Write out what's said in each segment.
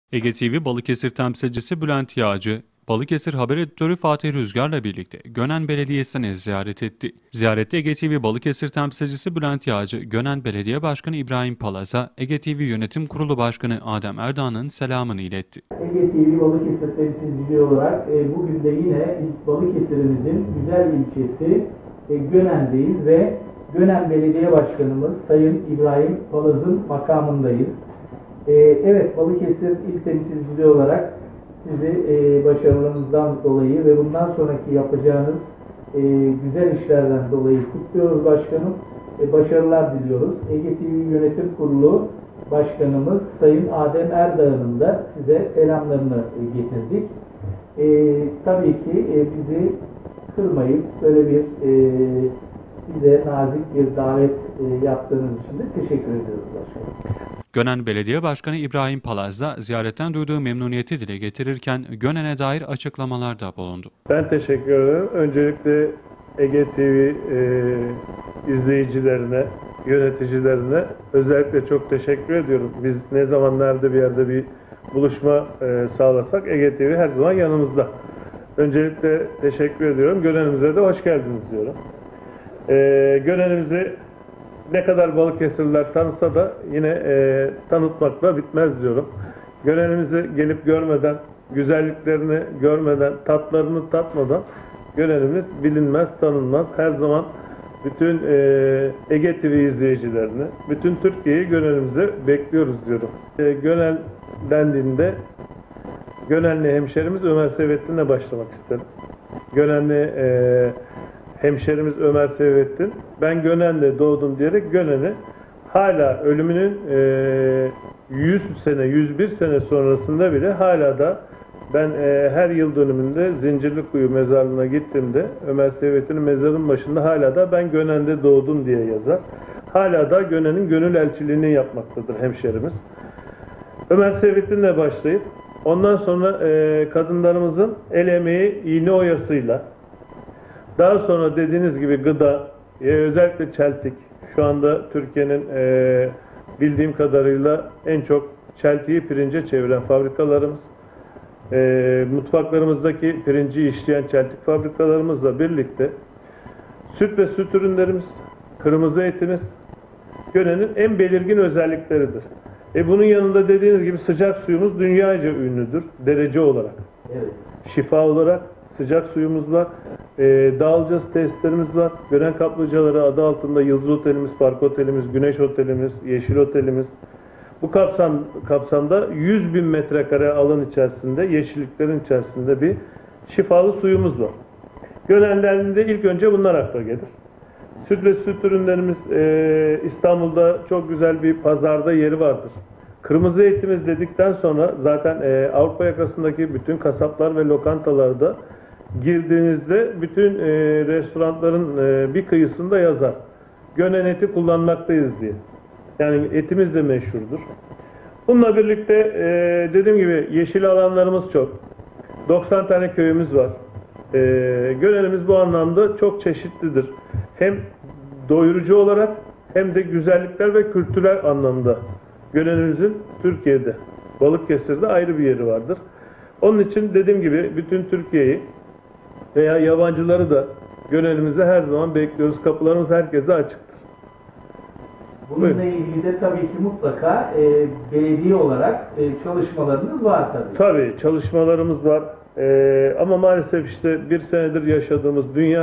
Ege TV Balıkesir temsilcisi Bülent Yağcı, Balıkesir Haber Editörü Fatih Rüzgar'la birlikte Gönen Belediyesi'ni ziyaret etti. Ziyarette Ege TV Balıkesir temsilcisi Bülent Yağcı, Gönen Belediye Başkanı İbrahim Palaz'a Ege TV Yönetim Kurulu Başkanı Adem Erdağ'ın selamını iletti. Ege TV Balıkesir temsilciliği olarak bugün de yine Balıkesir'imizin güzel ilçesi Gönen'deyiz ve Gönen Belediye Başkanımız Sayın İbrahim Palaz'ın makamındayız. Evet, Balıkesir İl Temsilciliği olarak sizi başarılarınızdan dolayı ve bundan sonraki yapacağınız güzel işlerden dolayı kutluyoruz başkanım. Başarılar diliyoruz. Ege TV Yönetim Kurulu Başkanımız Sayın Adem Erdağ'ın da size selamlarını getirdik. Tabii ki bizi kırmayıp böyle bir bize nazik bir davet yaptığınız için de teşekkür ediyoruz başkanım. Gönen Belediye Başkanı İbrahim Palaz da ziyaretten duyduğu memnuniyeti dile getirirken Gönen'e dair açıklamalarda bulundu. Ben teşekkür ederim. Öncelikle Ege TV izleyicilerine, yöneticilerine özellikle çok teşekkür ediyorum. Biz ne zaman nerede bir yerde bir buluşma sağlasak Ege TV her zaman yanımızda. Öncelikle teşekkür ediyorum. Gönen'imize de hoş geldiniz diyorum. Gönen'imizi ne kadar Balıkesirliler tanısa da yine tanıtmakla bitmez diyorum. Gönen'imizi gelip görmeden, güzelliklerini görmeden, tatlarını tatmadan Gönen'imiz bilinmez, tanınmaz. Her zaman bütün Ege TV izleyicilerini, bütün Türkiye'yi Gönen'imize bekliyoruz diyorum. Gönen dendiğinde Gönenli hemşerimiz Ömer Seyfettin'le başlamak isterim. Gönenli hemşerimiz Ömer Seyfettin, ben Gönen'de doğdum diyerek Gönen'i hala ölümünün 100 sene, 101 sene sonrasında bile hala da ben her yıl dönümünde Zincirlikuyu mezarlığına gittiğimde Ömer Seyfettin'in mezarının başında hala da ben Gönen'de doğdum diye yazar. Hala da Gönen'in gönül elçiliğini yapmaktadır hemşerimiz. Ömer Seyfettin'le başlayıp ondan sonra kadınlarımızın el emeği, iğne oyasıyla, daha sonra dediğiniz gibi gıda, özellikle çeltik, şu anda Türkiye'nin bildiğim kadarıyla en çok çeltiği pirince çeviren fabrikalarımız, mutfaklarımızdaki pirinci işleyen çeltik fabrikalarımızla birlikte süt ve süt ürünlerimiz, kırmızı etimiz Gönen'in en belirgin özellikleridir. Bunun yanında dediğiniz gibi sıcak suyumuz dünyaca ünlüdür, derece olarak. Evet. Şifa olarak sıcak suyumuz var. Dağılcası tesislerimiz var. Gönen Kaplıcaları adı altında Yıldız Otelimiz, Park Otelimiz, Güneş Otelimiz, Yeşil Otelimiz. Bu kapsamda 100.000 metrekare alan içerisinde, yeşilliklerin içerisinde bir şifalı suyumuz var. Gönen'den de ilk önce bunlar akla gelir. Süt ve süt ürünlerimiz İstanbul'da çok güzel bir pazarda yeri vardır. Kırmızı etimiz dedikten sonra zaten Avrupa yakasındaki bütün kasaplar ve lokantalarda girdiğinizde bütün restoranların bir kıyısında yazar. Gönen eti kullanmaktayız diye. Yani etimiz de meşhurdur. Bununla birlikte dediğim gibi yeşil alanlarımız çok. 90 tane köyümüz var. Gönenimiz bu anlamda çok çeşitlidir. Hem doyurucu olarak hem de güzellikler ve kültürel anlamda Gönenimizin Türkiye'de, Balıkesir'de ayrı bir yeri vardır. Onun için dediğim gibi bütün Türkiye'yi veya yabancıları da Gönenimize her zaman bekliyoruz. Kapılarımız herkese açıktır. Bununla ilgili de tabii ki mutlaka belediye olarak çalışmalarınız var tabii. Tabii çalışmalarımız var. Ama maalesef işte bir senedir yaşadığımız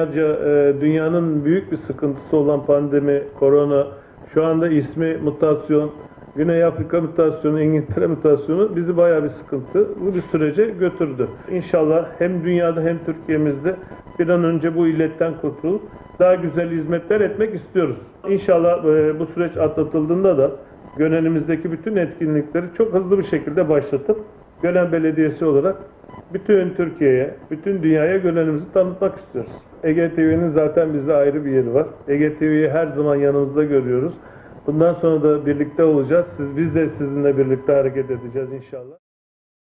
dünyanın büyük bir sıkıntısı olan pandemi, korona, şu anda ismi mutasyon, Güney Afrika mutasyonu, İngiltere mutasyonu bizi bayağı bir sıkıntılı bir sürece götürdü. İnşallah hem dünyada hem Türkiye'mizde bir an önce bu illetten kurtulup daha güzel hizmetler etmek istiyoruz. İnşallah bu süreç atlatıldığında da Gönen'imizdeki bütün etkinlikleri çok hızlı bir şekilde başlatıp Gönen Belediyesi olarak bütün Türkiye'ye, bütün dünyaya Gönen'imizi tanıtmak istiyoruz. Ege TV'nin zaten bizde ayrı bir yeri var. Ege TV'yi her zaman yanımızda görüyoruz. Bundan sonra da birlikte olacağız. Biz de sizinle birlikte hareket edeceğiz inşallah.